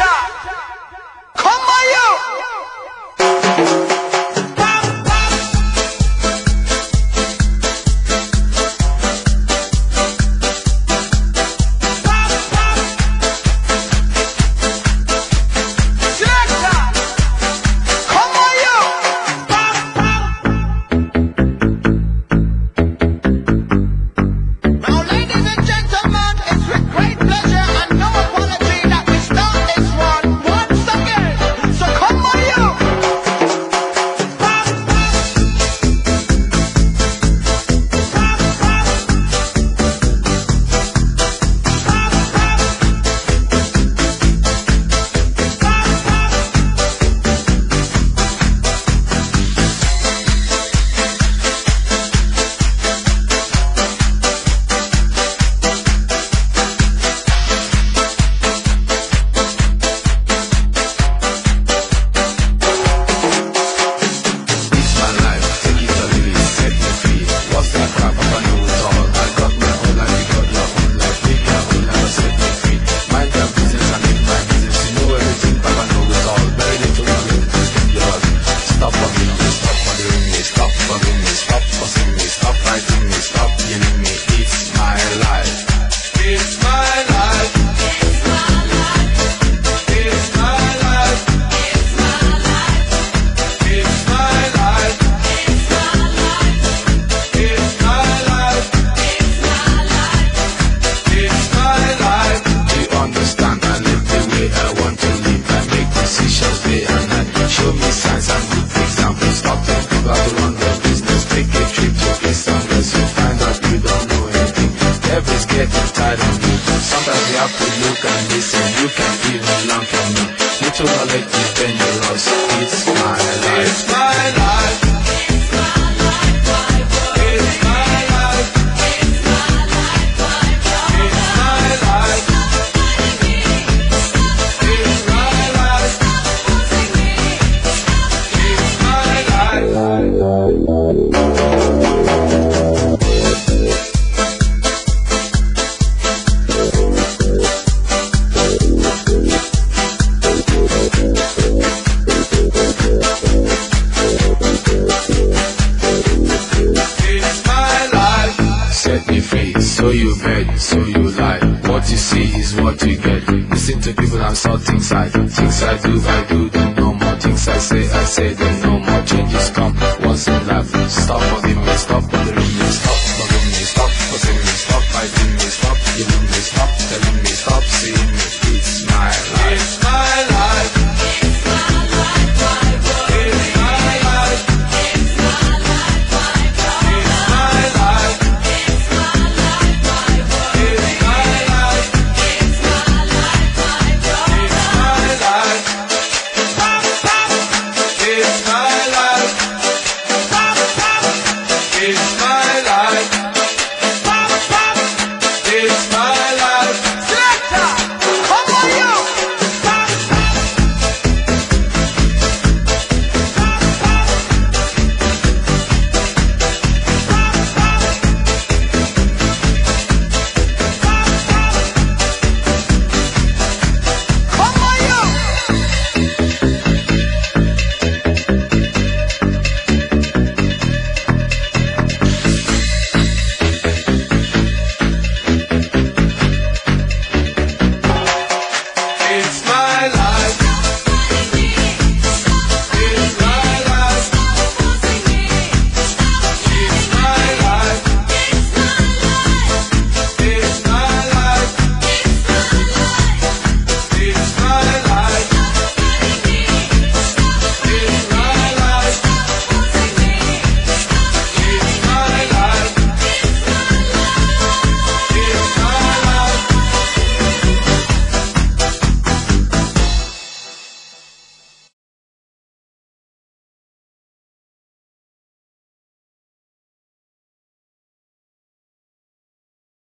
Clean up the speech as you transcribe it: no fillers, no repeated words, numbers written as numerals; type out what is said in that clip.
Sometimes you have to look and listen. You can even learn from me. Little knowledge is dangerous. It's my life. It's my life. It's my life, my world. It's my life. It's my life, my world. It's my life. It's my life. It's my life. Set me free, so you beg, so you lie. What you see is what you get. Listen to people and saw things I do. Things I do, then no more. Things I say, then no more. Changes come once in life. Stop